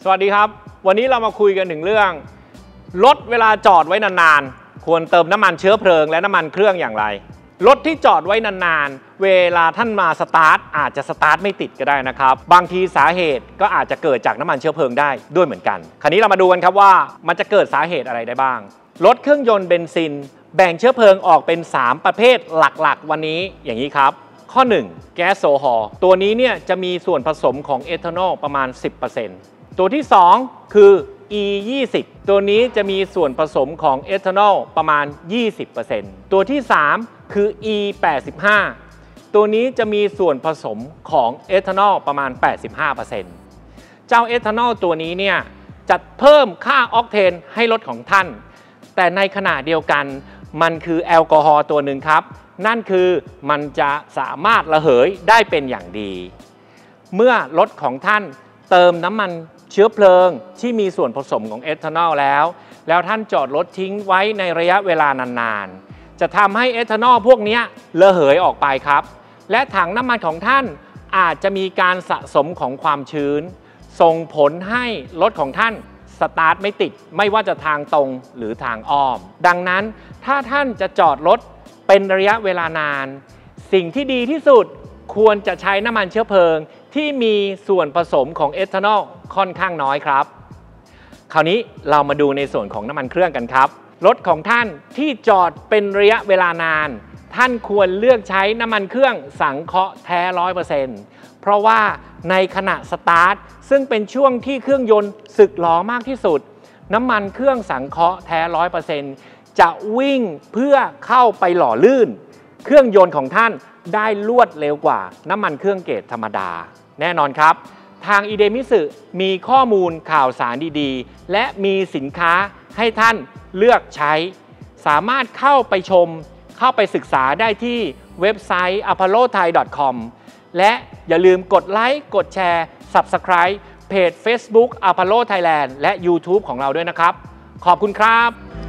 สวัสดีครับวันนี้เรามาคุยกันถึงเรื่องรถเวลาจอดไว้นานๆควรเติมน้ำมันเชื้อเพลิงและน้ำมันเครื่องอย่างไรรถที่จอดไว้นานๆเวลาท่านมาสตาร์ทอาจจะสตาร์ทไม่ติดก็ได้นะครับบางทีสาเหตุก็อาจจะเกิดจากน้ำมันเชื้อเพลิงได้ด้วยเหมือนกันคราวนี้เรามาดูกันครับว่ามันจะเกิดสาเหตุอะไรได้บ้างรถเครื่องยนต์เบนซินแบ่งเชื้อเพลิงออกเป็น3ประเภทหลักๆวันนี้อย่างนี้ครับข้อ1แก๊สโซฮอล์ตัวนี้เนี่ยจะมีส่วนผสมของเอทานอลประมาณ 10%ตัวที่2คือ E20 ตัวนี้จะมีส่วนผสมของเอทานอลประมาณ 20% ตัวที่3คือ E85 ตัวนี้จะมีส่วนผสมของเอทานอลประมาณ 85% เจ้าเอทานอลตัวนี้เนี่ยจะเพิ่มค่าออกเทนให้รถของท่านแต่ในขณะเดียวกันมันคือแอลกอฮอล์ตัวหนึ่งครับนั่นคือมันจะสามารถระเหยได้เป็นอย่างดีเมื่อรถของท่านเติมน้ำมันเชื้อเพลิงที่มีส่วนผสมของเอทานอลแล้วท่านจอดรถทิ้งไว้ในระยะเวลานานๆจะทำให้เอทานอลพวกนี้ระเหยออกไปครับและถังน้ำมันของท่านอาจจะมีการสะสมของความชื้นส่งผลให้รถของท่านสตาร์ทไม่ติดไม่ว่าจะทางตรงหรือทางอ้อมดังนั้นถ้าท่านจะจอดรถเป็นระยะเวลานานสิ่งที่ดีที่สุดควรจะใช้น้ำมันเชื้อเพลิงที่มีส่วนผสมของเอทานอลค่อนข้างน้อยครับคราวนี้เรามาดูในส่วนของน้ำมันเครื่องกันครับรถของท่านที่จอดเป็นระยะเวลานานท่านควรเลือกใช้น้ำมันเครื่องสังเคราะห์แท้ 100% เพราะว่าในขณะสตาร์ทซึ่งเป็นช่วงที่เครื่องยนต์สึกหรอมากที่สุดน้ำมันเครื่องสังเคราะห์แท้ 100% จะวิ่งเพื่อเข้าไปหล่อลื่นเครื่องยนต์ของท่านได้รวดเร็วกว่าน้ำมันเครื่องเกรดธรรมดาแน่นอนครับทางอิเดมิสึมีข้อมูลข่าวสารดีๆและมีสินค้าให้ท่านเลือกใช้สามารถเข้าไปชมเข้าไปศึกษาได้ที่เว็บไซต์ apollothai.com และอย่าลืมกดไลค์กดแชร์ Subscribe เพจ Facebook Apollo Thailand และ YouTube ของเราด้วยนะครับขอบคุณครับ